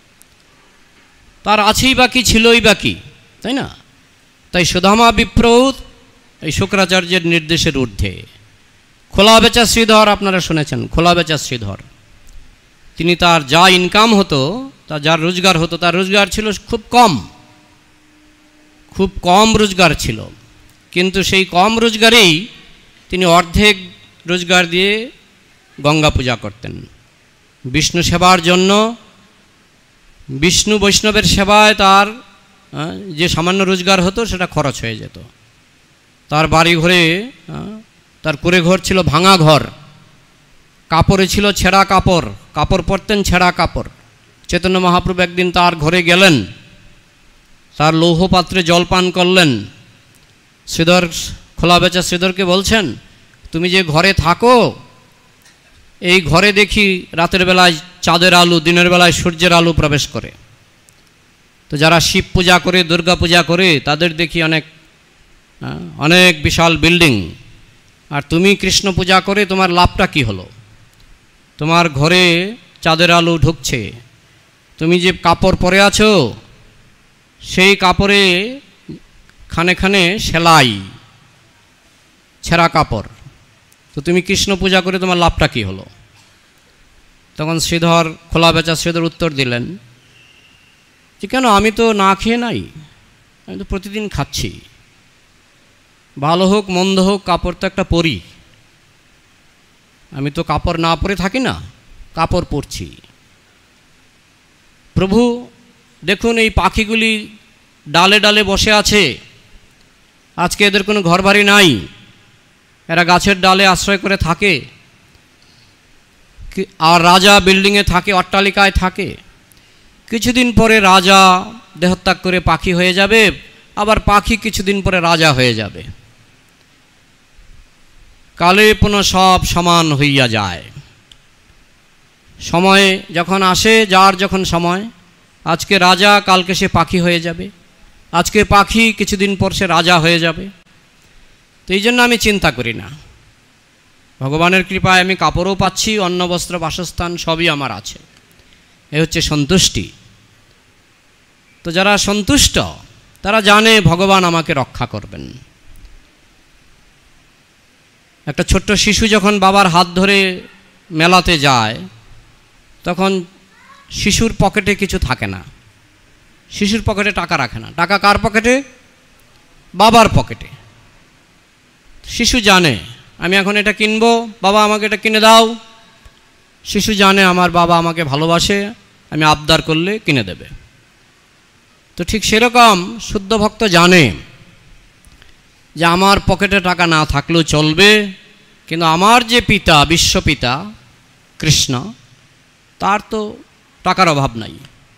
তার আছেই বা কি, ছিলই বা কি, তাই না? তাই সুদামা বিপ্র এই শুক্রাচার্যের নির্দেশের ঊর্ধ্বে। খোলা বেচা শ্রীধর আপনারা শুনেছেন, খোলা বেচা শ্রীধর তিনি তার যা ইনকাম হতো, তার যার রোজগার হতো, তার রোজগার ছিল খুব কম, খুব কম রোজগার ছিল। কিন্তু সেই কম রোজগারেই তিনি অর্ধেক রোজগার দিয়ে গঙ্গা পূজা করতেন। বিষ্ণু সেবার জন্য, বিষ্ণু বৈষ্ণবের সেবায় তার যে সামান্য রোজগার হতো সেটা খরচ হয়ে যেত। তার বাড়ি ঘরে, তার কুড়ে ঘর ছিল ভাঙা ঘর, কাপড়ে ছিল ছেঁড়া কাপড়, কাপড় পরতেন ছেঁড়া কাপড়। চৈতন্য মহাপ্রভু একদিন তার ঘরে গেলেন, তার লৌহ পাত্রে জল পান করলেন। শ্রীধর, খোলা বেচা শ্রীধরকে বলছেন তুমি যে ঘরে থাকো, এই ঘরে দেখি রাতের বেলায় চাঁদের আলো, দিনের বেলায় সূর্যের আলো প্রবেশ করে। তো যারা শিব পূজা করে, দুর্গা পূজা করে, তাদের দেখি অনেক অনেক বিশাল বিল্ডিং, আর তুমি কৃষ্ণ পূজা করে তোমার লাভটা কি হলো? তোমার ঘরে চাঁদের আলো ঢুকছে, তুমি যে কাপড় পরে আছো সেই কাপড়ে খানে খানে সেলাই, ছেঁড়া কাপড়, তো তুমি কৃষ্ণ পূজা করে তোমার লাভটা কি হলো? তখন শ্রীধর, খোলা বেচা শ্রীধর উত্তর দিলেন যে কেন, আমি তো না খেয়ে নাই, আমি তো প্রতিদিন খাচ্ছি, ভালো হোক মন্দ হোক কাপড় তো একটা পরি, আমি তো কাপড় না পরে থাকি না, কাপড় পরছি। প্রভু দেখুন এই পাখিগুলি ডালে ডালে বসে আছে, আজকে এদের কোনো ঘর বাড়ি নাই, এরা গাছের ডালে আশ্রয় করে থাকে, আর রাজা বিল্ডিংয়ে থাকে, অট্টালিকায় থাকে। কিছুদিন পরে রাজা দেহত্যাগ করে পাখি হয়ে যাবে, আবার পাখি কিছুদিন পরে রাজা হয়ে যাবে। কালে পুনঃ সব সমান হইয়া যায়। সময় যখন আসে, যার যখন সময়, আজকে রাজা কালকে সে পাখি হয়ে যাবে, আজকে পাখি কিছুদিন পর সে রাজা হয়ে যাবে। তো এই জন্য আমি চিন্তা করি না। ভগবানের কৃপায় আমি কাপড়ও পাচ্ছি, অন্ন বস্ত্র বাসস্থান সবই আমার আছে। এ হচ্ছে সন্তুষ্টি। তো যারা সন্তুষ্ট তারা জানে ভগবান আমাকে রক্ষা করবেন। একটা ছোট্ট শিশু যখন বাবার হাত ধরে মেলাতে যায়, তখন শিশুর পকেটে কিছু থাকে না, শিশুর পকেটে টাকা রাখে না। টাকা কার পকেটে? বাবার পকেটে। শিশু জানে আমি এখন এটা কিনবো, বাবা আমাকে এটা কিনে দাও। শিশু জানে আমার বাবা আমাকে ভালোবাসে, আমি আবদার করলে কিনে দেবে। তো ঠিক সেরকম শুদ্ধ ভক্ত জানে যে আমার পকেটে টাকা না থাকলেও চলবে, কিন্তু আমার যে পিতা, বিশ্বপিতা কৃষ্ণ, তার তো টাকার অভাব নাই,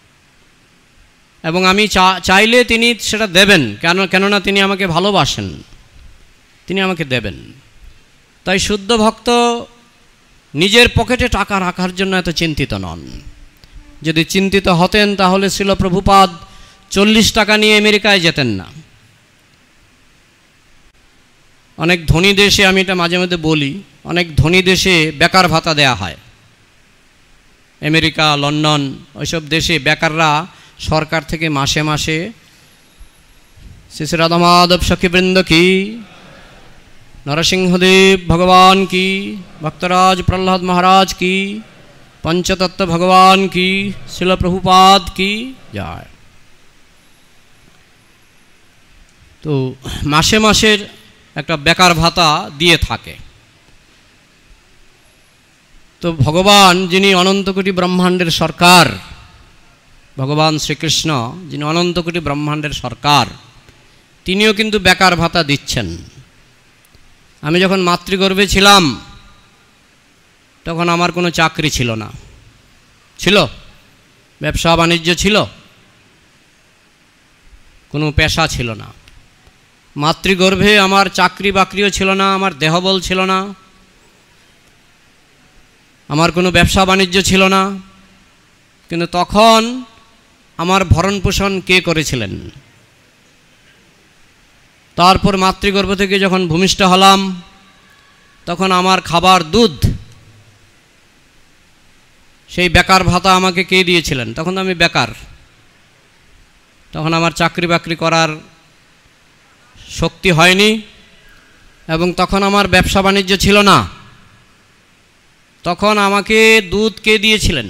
এবং আমি চাইলে তিনি সেটা দেবেন। কেন? কেননা তিনি আমাকে ভালোবাসেন, তিনি আমাকে দেবেন। তাই শুদ্ধ ভক্ত নিজের পকেটে টাকা রাখার জন্য এত চিন্তিত নন। যদি চিন্তিত হতেন তাহলে শ্রীল প্রভুপাদ চল্লিশ টাকা নিয়ে আমেরিকায় যেতেন না। অনেক ধনী দেশে, আমি এটা মাঝে মধ্যে বলি, অনেক ধনী দেশে বেকার ভাতা দেয়া হয়। আমেরিকা, লন্ডন, ওইসব দেশে বেকাররা সরকার থেকে মাসে মাসে শ্রী শ্রী রাধা মাধব সখীবৃন্দ কি, নরসিংহদেব ভগবান কি, ভক্তরাজ প্রহ্লাদ মহারাজ কি, পঞ্চতত্ত্ব ভগবান কি, শ্রীল প্রভুপাদ কি যায়। তো মাসে মাসের একটা বেকার ভাতা দিয়ে থাকে। তো ভগবান যিনি অনন্তকোটি ব্রহ্মাণ্ডের সরকার, ভগবান শ্রীকৃষ্ণ যিনি অনন্তকোটি ব্রহ্মাণ্ডের সরকার, তিনিও কিন্তু বেকার ভাতা দিচ্ছেন। আমি যখন মাতৃগর্ভে ছিলাম তখন আমার কোনো চাকরি ছিল না। ছিল? ব্যবসা বাণিজ্য ছিল, কোনো পেশা ছিল না। মাতৃগর্ভে আমার চাকরি বাকরিও ছিল না, আমার দেহবল ছিল না, আমার কোনো ব্যবসা বাণিজ্য ছিল না। কিন্তু তখন আমার ভরণ পোষণ কে করেছিলেন? তারপর মাতৃগর্ভ থেকে যখন ভূমিষ্ঠ হলাম তখন আমার খাবার দুধ, সেই বেকার ভাতা আমাকে কে দিয়েছিলেন? তখন তো আমি বেকার, তখন আমার চাকরি বাকরি করার শক্তি হয়নি, এবং তখন আমার ব্যবসা বাণিজ্য ছিল না। তখন আমাকে দুধ কে দিয়েছিলেন?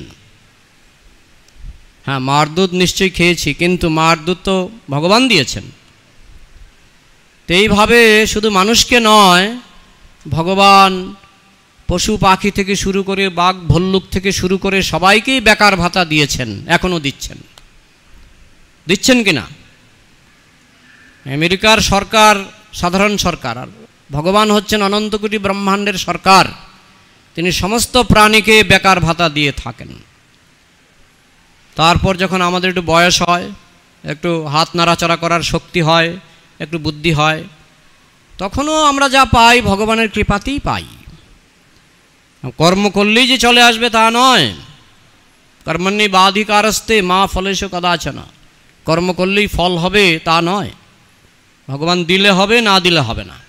হ্যাঁ, মার দুধ নিশ্চয়ই খেয়েছি, কিন্তু মার দুধ তো ভগবান দিয়েছেন। তো এইভাবে শুধু মানুষকে নয়, ভগবান পশু পাখি থেকে শুরু করে বাঘ ভল্লুক থেকে শুরু করে সবাইকেই বেকার ভাতা দিয়েছেন, এখনও দিচ্ছেন। দিচ্ছেন কিনা? আমেরিকার সরকার সাধারণ সরকার, আর ভগবান হচ্ছেন অনন্তকোটি ব্রহ্মাণ্ডের সরকার। তিনি সমস্ত প্রাণীকে বেকার ভাতা দিয়ে থাকেন। তারপর যখন আমাদের একটু বয়স হয়, একটু হাত নাড়াচাড়া করার শক্তি হয়, একটু বুদ্ধি হয়, তখনও আমরা যা পাই ভগবানের কৃপাতেই পাই। কর্ম করলেই যে চলে আসবে তা নয়। কর্মণ্যে বাধিকারস্তে মা ফলেষু কদাচন। কর্ম করলেই ফল হবে তা নয়। ভগবান দিলে হবে, না দিলে হবে না।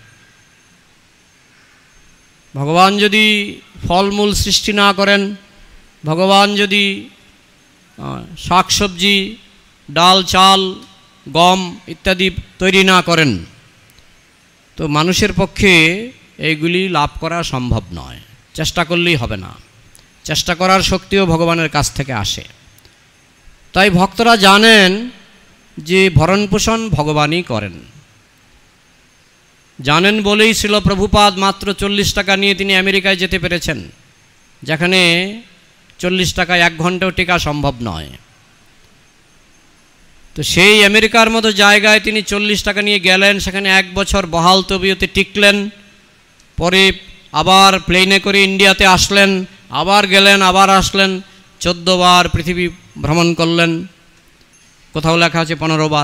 ভগবান যদি ফলমূল সৃষ্টি না করেন, ভগবান যদি শাকসবজি, ডাল, চাল, গম ইত্যাদি তৈরি না করেন, তো মানুষের পক্ষে এইগুলি লাভ করা সম্ভব নয়। চেষ্টা করলেই হবে না। চেষ্টা করার শক্তিও ভগবানের কাছ থেকে আসে। তাই ভক্তরা জানেন যে ভরণ পোষণ ভগবানই করেন। জানেন বলেই শ্রীল প্রভুপাদ মাত্র চল্লিশ টাকা নিয়ে তিনি আমেরিকায় যেতে পেরেছেন, যেখানে চল্লিশ টাকায় এক ঘন্টাও টেকা সম্ভব নয়। তো সেই আমেরিকার মতো জায়গায় তিনি চল্লিশ টাকা নিয়ে গেলেন, সেখানে এক বছর বহাল তবিয়তে টিকলেন, পরে আবার প্লেনে করে ইন্ডিয়াতে আসলেন, আবার গেলেন, আবার আসলেন, চোদ্দো বার পৃথিবী ভ্রমণ করলেন। কোথাও লেখা আছে পনেরো বার।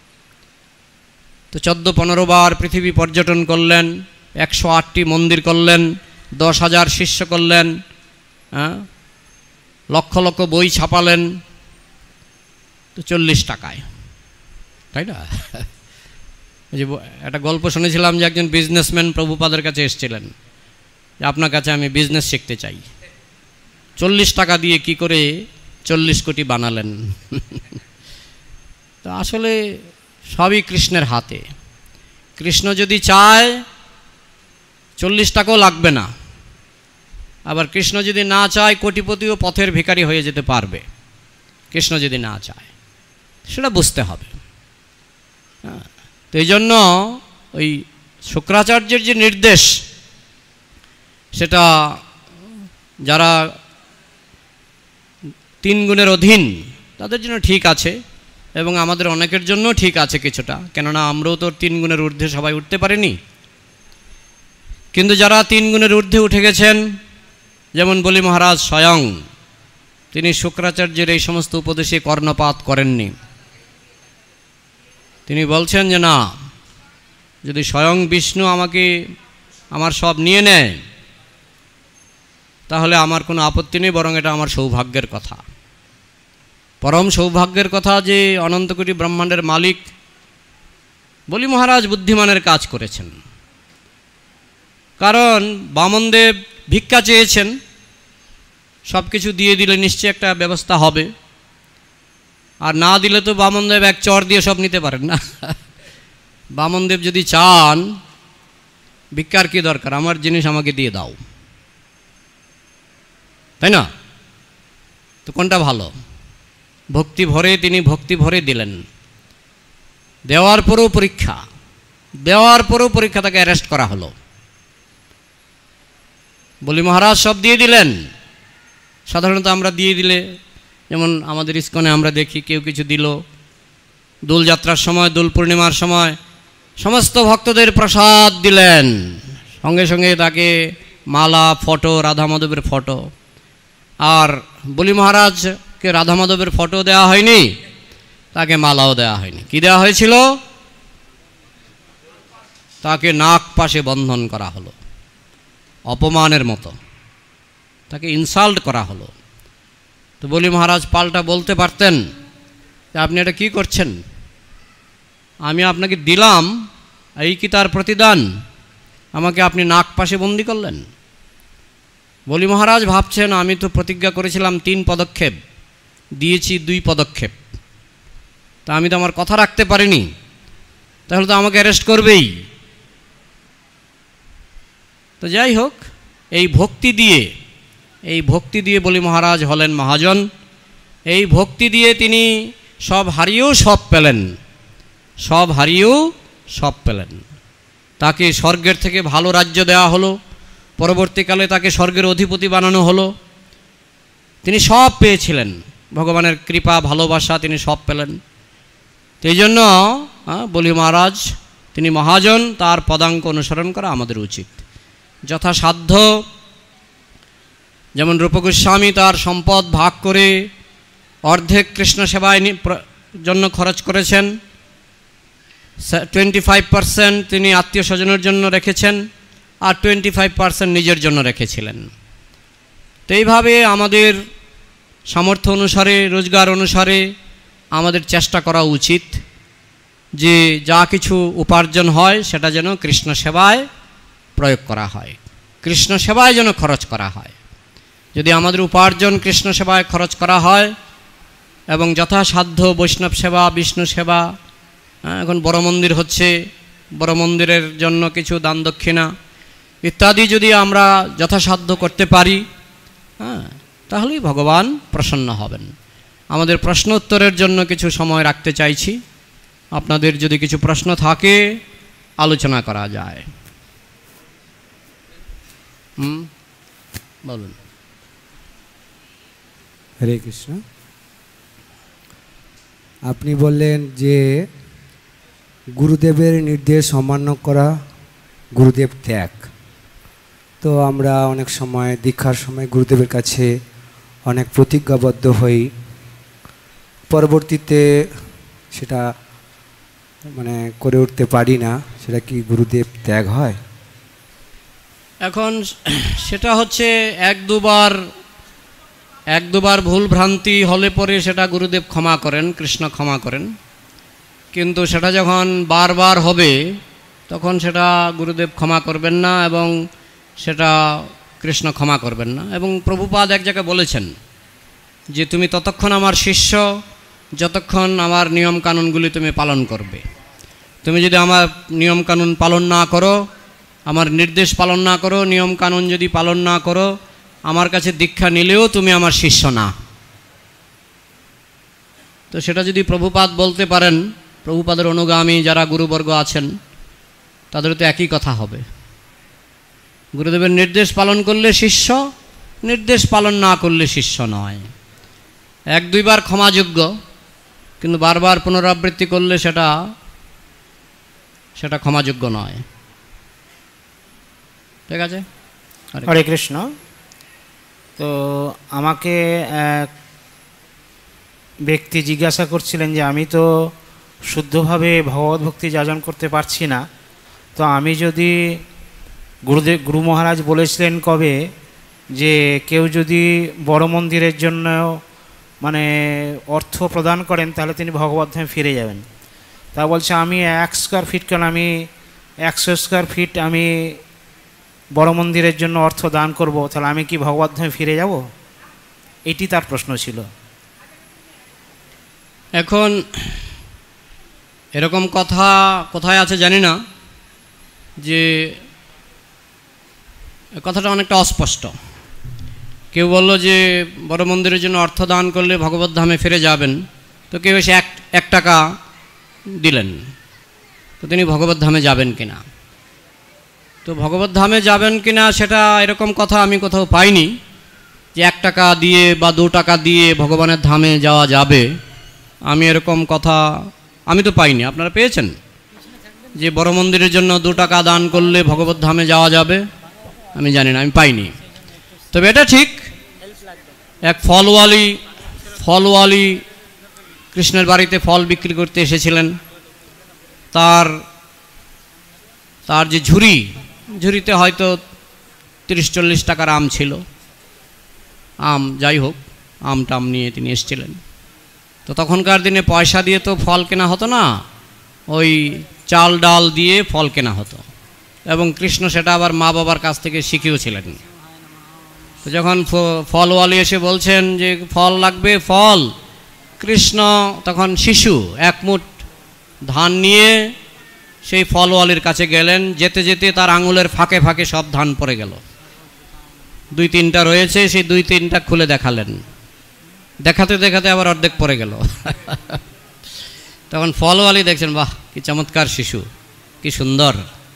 তো চোদ্দো পনেরো বার পৃথিবী পর্যটন করলেন, একশো আটটি মন্দির করলেন, দশ হাজার শিষ্য করলেন, হ্যাঁ, লক্ষ লক্ষ বই ছাপালেন তো চল্লিশ টাকায়, তাই না? যে একটা গল্প শুনেছিলাম যে একজন বিজনেসম্যান প্রভুপাদের কাছে এসেছিলেন যে আপনার কাছে আমি বিজনেস শিখতে চাই। চল্লিশ টাকা দিয়ে কি করে চল্লিশ কোটি বানালেন? তো আসলে সবই কৃষ্ণের হাতে। কৃষ্ণ যদি চায় চল্লিশ টাকাও লাগবে না, আবার কৃষ্ণ যদি না চায় কোটিপতিও পথের ভিখারি হয়ে যেতে পারবে, কৃষ্ণ যদি না চায়। সেটা বুঝতে হবে। হ্যাঁ, তো এই জন্য ওই শুক্রাচার্যের যে নির্দেশ, সেটা যারা তিন গুণের অধীন তাদের জন্য ঠিক আছে, এবং আমাদের অনেকের জন্য ঠিক আছে কিছুটা, কেননা আমরাও তো তিন গুণের ঊর্ধ্বে সবাই উঠতে পারিনি। কিন্তু যারা তিন গুণের ঊর্ধ্বে উঠে গেছেন, যেমন বলি মহারাজ স্বয়ং, তিনি শুক্রাচার্যের এই সমস্ত উপদেশে কর্ণপাত করেননি। তিনি বলছেন যে না, যদি স্বয়ং বিষ্ণু আমাকে আমার সব নিয়ে নেয় তাহলে আমার কোনো আপত্তি নেই, বরং এটা আমার সৌভাগ্যের কথা, পরম সৌভাগ্যের কথা যে অনন্ত কোটি ব্রহ্মাণ্ডের মালিক বলি মহারাজ বুদ্ধিমানের কাজ করেছেন। কারণ বামনদেব ভিক্ষা চেয়েছেন, সব কিছু দিয়ে দিলে নিশ্চয়ই একটা ব্যবস্থা হবে, আর না দিলে তো বামনদেব এক চর দিয়ে সব নিতে পারেন না। বামনদেব যদি চান ভিক্ষার কি দরকার, আমার জিনিস আমাকে দিয়ে দাও, তাই না? তো কোনটা ভালো? ভক্তি ভরে তিনি ভক্তি ভরে দিলেন, দেওয়ার পরেও পরীক্ষা, দেওয়ার পরেও পরীক্ষা, তাকে অ্যারেস্ট করা হলো। বলি মহারাজ সব দিয়ে দিলেন। সাধারণত আমরা দিয়ে দিলে, যেমন আমাদের ইস্কনে আমরা দেখি কেউ কিছু দিল, দোলযাত্রার সময়, দোল পূর্ণিমার সময় সমস্ত ভক্তদের প্রসাদ দিলেন, সঙ্গে সঙ্গে তাকে মালা, ফটো, রাধা মাধবের ফটো। আর বলি মহারাজকে রাধা মাধবের ফটো দেওয়া হয়নি, তাকে মালাও দেওয়া হয়নি। কি দেওয়া হয়েছিল? তাকে নাক পাশে বন্ধন করা হলো, অপমানের মতো তাকে ইনসাল্ট করা হলো। তো বলি মহারাজ পাল্টা বলতে পারতেন যে আপনি এটা কি করছেন, আমি আপনাকে দিলাম, এই কি তার প্রতিদান? আমাকে আপনি নাক পাশে বন্দি করলেন। বলি মহারাজ ভাবছেন আমি তো প্রতিজ্ঞা করেছিলাম তিন পদক্ষেপ, দিয়েছি দুই পদক্ষেপ, তা আমি তো আমার কথা রাখতে পারিনি, তাহলে তো আমাকে অ্যারেস্ট করবেই। তো যাই হোক, এই ভক্তি দিয়ে, এই ভক্তি দিয়ে বলি মহারাজ হলেন মহাজন। এই ভক্তি দিয়ে তিনি সব হারিয়েও সব পেলেন, সব হারিয়েও সব পেলেন। তাকে স্বর্গের থেকে ভালো রাজ্য দেওয়া হলো, পরবর্তীকালে তাকে স্বর্গের অধিপতি বানানো হলো। তিনি সব পেয়েছিলেন, ভগবানের কৃপা, ভালোবাসা, তিনি সব পেলেন। এই জন্য বলি মহারাজ তিনি মহাজন, তার পদাঙ্ক অনুসরণ করা আমাদের উচিত। যথাসাধ্য, যেমন রূপগোস্বামী তার সম্পদ ভাগ করে অর্ধেক কৃষ্ণ সেবায় জন্য খরচ করেছেন, টোয়েন্টি ফাইভ পার্সেন্ট তিনি আত্মীয় স্বজনের জন্য রেখেছেন, আর টোয়েন্টি ফাইভ পার্সেন্ট নিজের জন্য রেখেছিলেন। তো এইভাবে আমাদের সামর্থ্য অনুসারে, রোজগার অনুসারে আমাদের চেষ্টা করা উচিত যে যা কিছু উপার্জন হয় সেটা যেন কৃষ্ণ সেবায় প্রয়োগ করা হয়, কৃষ্ণ সেবায় যেন খরচ করা হয়। যদি আমাদের উপার্জন কৃষ্ণ সেবায় খরচ করা হয় এবং যথাসাধ্য বৈষ্ণব সেবা, বিষ্ণু সেবা, এখন বড় মন্দির হচ্ছে, বড় মন্দিরের জন্য কিছু দান দক্ষিণা ইত্যাদি যদি আমরা যথাসাধ্য করতে পারি, হ্যাঁ, তাহলেই ভগবান প্রসন্ন হবেন। আমাদের প্রশ্ন উত্তরের জন্য কিছু সময় রাখতে চাইছি, আপনাদের যদি কিছু প্রশ্ন থাকে আলোচনা করা যায়। হুম, বলুন। হরে কৃষ্ণ। আপনি বললেন যে গুরুদেবের নির্দেশ অমান্য করা গুরুদেব ত্যাগ। তো আমরা অনেক সময় দীক্ষার সময় গুরুদেবের কাছে অনেক প্রতিজ্ঞাবদ্ধ হই, পরবর্তীতে সেটা মানে করে উঠতে পারি না, সেটা কি গুরুদেব ত্যাগ হয়? এখন সেটা হচ্ছে এক দুবার এক দুবার ভুল ভ্রান্তি হলে পরে সেটা গুরুদেব ক্ষমা করেন, কৃষ্ণ ক্ষমা করেন। কিন্তু সেটা যখন বারবার হবে তখন সেটা গুরুদেব ক্ষমা করবেন না এবং সেটা কৃষ্ণ ক্ষমা করবেন না। এবং প্রভুপাদ এক জায়গায় বলেছেন যে তুমি ততক্ষণ আমার শিষ্য যতক্ষণ আমার নিয়মকানুনগুলি তুমি পালন করবে। তুমি যদি আমার নিয়মকানুন পালন না করো, আমার নির্দেশ পালন না করো, নিয়মকানুন যদি পালন না করো, আমার কাছে দীক্ষা নিলেও তুমি আমার শিষ্য না। তো সেটা যদি প্রভুপাদ বলতে পারেন, প্রভুপাদের অনুগামী যারা গুরুবর্গ আছেন তাদের তো একই কথা হবে। গুরুদেবের নির্দেশ পালন করলে শিষ্য, নির্দেশ পালন না করলে শিষ্য নয়। এক দুইবার ক্ষমাযোগ্য, কিন্তু বারবার পুনরাবৃত্তি করলে সেটা সেটা ক্ষমাযোগ্য নয়। ঠিক আছে? হরে কৃষ্ণ। তো আমাকে এক ব্যক্তি জিজ্ঞাসা করছিলেন যে আমি তো শুদ্ধভাবে ভগবত ভক্তি যাজন করতে পারছি না, তো আমি যদি গুরুদেব গুরু মহারাজ বলেছিলেন কবে যে কেউ যদি বড় মন্দিরের জন্য মানে অর্থ প্রদান করেন তাহলে তিনি ভগবত ধামে ফিরে যাবেন। তা বলছে আমি এক স্কোয়ার ফিট কেন, আমি একশো স্কোয়ার ফিট আমি বড় মন্দিরের জন্য অর্থ দান করব, তাহলে আমি কি ভগবত ধামে ফিরে যাব? এটি তার প্রশ্ন ছিল। এখন এরকম কথা কোথায় আছে জানি না, যে কথাটা অনেকটা অস্পষ্ট। কেউ বলল যে বড় মন্দিরের জন্য অর্থ দান করলে ভগবত ধামে ফিরে যাবেন, তো কেউ এসে এক এক টাকা দিলেন, তো তিনি ভগবত ধামে যাবেন কিনা? তো ভগবত ধামে যাবেন কিনা সেটা এরকম কথা আমি কোথাও পাইনি যে এক টাকা দিয়ে বা দু টাকা দিয়ে ভগবানের ধামে যাওয়া যাবে। আমি এরকম কথা আমি তো পাইনি। আপনারা পেয়েছেন যে বড় মন্দিরের জন্য দু টাকা দান করলে ভগবত ধামে যাওয়া যাবে? আমি জানি না, আমি পাইনি। তবে এটা ঠিক, এক ফলওয়ালি ফলওয়ালি কৃষ্ণের বাড়িতে ফল বিক্রি করতে এসেছিলেন। তার তার যে ঝুড়ি, ঝুড়িতে হয়তো তিরিশ চল্লিশ টাকার আম ছিল, আম যাই হোক, আম টাম নিয়ে তিনি এসেছিলেন। তো তখনকার দিনে পয়সা দিয়ে তো ফল কেনা হতো না, ওই চাল ডাল দিয়ে ফল কেনা হতো। এবং কৃষ্ণ সেটা আবার মা বাবার কাছ থেকে শিখিয়েছিলেন। তো যখন ফলওয়ালি এসে বলছেন যে ফল লাগবে, ফল, কৃষ্ণ তখন শিশু, এক মুঠ ধান নিয়ে সেই ফলওয়ালির কাছে গেলেন। যেতে যেতে তার আঙুলের ফাঁকে ফাঁকে সব ধান পড়ে গেল। দুই তিনটা রয়েছে, সেই দুই তিনটা খুলে দেখালেন। দেখাতে দেখাতে আবার অর্ধেক পড়ে গেল। তখন ফলওয়ালি দেখছেন, বাহ কি চমৎকার শিশু, কি সুন্দর।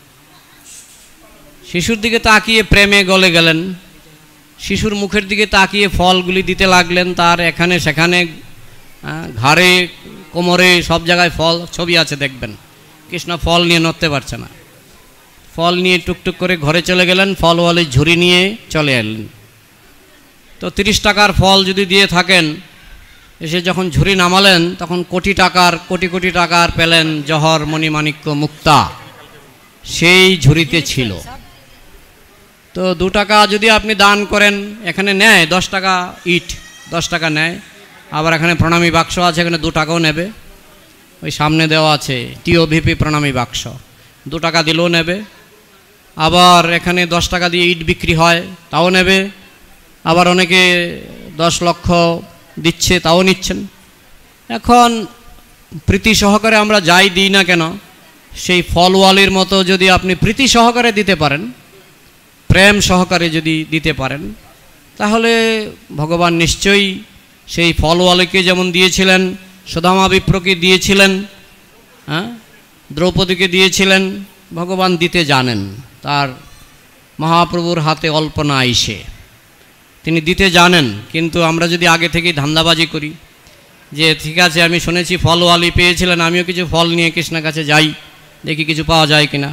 শিশুর দিকে তাকিয়ে প্রেমে গলে গেলেন। শিশুর মুখের দিকে তাকিয়ে ফলগুলি দিতে লাগলেন। তার এখানে সেখানে ঘাড়ে কোমরে সব জায়গায় ফল ছবি আছে, দেখবেন। কৃষ্ণ ফল নিয়ে নড়তে পারছে না। ফল নিয়ে টুকটুক করে ঘরে চলে গেলেন, ফলওয়ালি ঝুড়ি নিয়ে চলে এলেন। তো তিরিশ টাকার ফল যদি দিয়ে থাকেন, এসে যখন ঝুড়ি নামালেন তখন কোটি টাকার কোটি কোটি টাকার পেলেন জহর মণিমাণিক্য মুক্তা সেই ঝুড়িতে ছিল। তো দু টাকা যদি আপনি দান করেন, এখানে নেয় দশ টাকা ইট, দশ টাকা নেয়। আবার এখানে প্রণামী বাক্স আছে, এখানে দু টাকাও নেবে। ওই সামনে দেওয়া আছে টিওভিপি প্রণামী বাক্স, দু টাকা দিলেও নেবে। আবার এখানে দশ টাকা দিয়ে ইট বিক্রি হয়, তাও নেবে। আবার অনেকে দশ লক্ষ দিচ্ছে, তাও নিচ্ছেন। এখন প্রীতি সহকারে আমরা যাই দিই না কেন, সেই ফলওয়ালির মতো যদি আপনি প্রীতি সহকারে দিতে পারেন, প্রেম সহকারে যদি দিতে পারেন, তাহলে ভগবান নিশ্চয়ই সেই ফলওয়ালিকে যেমন দিয়েছিলেন, সুদামা বিপ্রকে দিয়েছিলেন, হ্যাঁ, দ্রৌপদীকে দিয়েছিলেন। ভগবান দিতে জানেন, তার মহাপ্রভুর হাতে অল্প না আইসে তিনি দিতে জানেন। কিন্তু আমরা যদি আগে থেকেই ধান্দাবাজি করি যে ঠিক আছে আমি শুনেছি ফলওয়ালি পেয়েছিলেন, আমিও কিছু ফল নিয়ে কৃষ্ণের কাছে যাই, দেখি কিছু পাওয়া যায় কিনা।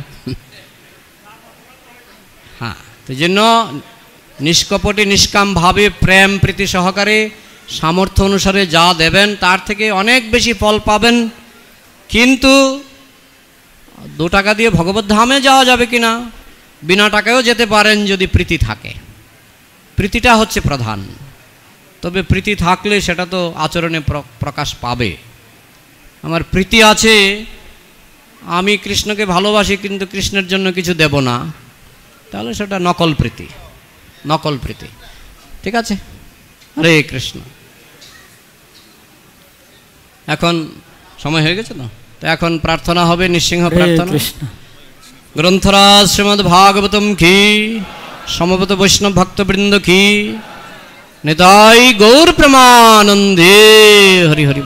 হ্যাঁ, তো জন্য নিষ্কপটে নিষ্কামভাবে প্রেম প্রীতি সহকারে সামর্থ্য অনুসারে যা দেবেন তার থেকে অনেক বেশি ফল পাবেন। কিন্তু দু টাকা দিয়ে ভগবত ধামে যাওয়া যাবে কিনা, বিনা টাকায়ও যেতে পারেন যদি প্রীতি থাকে। প্রীতিটা হচ্ছে প্রধান। তবে প্রীতি থাকলে সেটা তো আচরণে প্রকাশ পাবে। আমার প্রীতি আছে, আমি কৃষ্ণকে ভালোবাসি কিন্তু কৃষ্ণের জন্য কিছু দেব না, তাহলে সেটা নকল প্রীতি, নকল প্রীতি। ঠিক আছে, হরে কৃষ্ণ। এখন সময় হয়ে গেছে না, তো এখন প্রার্থনা হবে, নৃসিংহ প্রার্থনা। গ্রন্থরাজ শ্রীমদ্ ভাগবতম কি, সমবেত বৈষ্ণব ভক্তবৃন্দ কি, নিতাই গৌর প্রেমানন্দে, হরি হরি।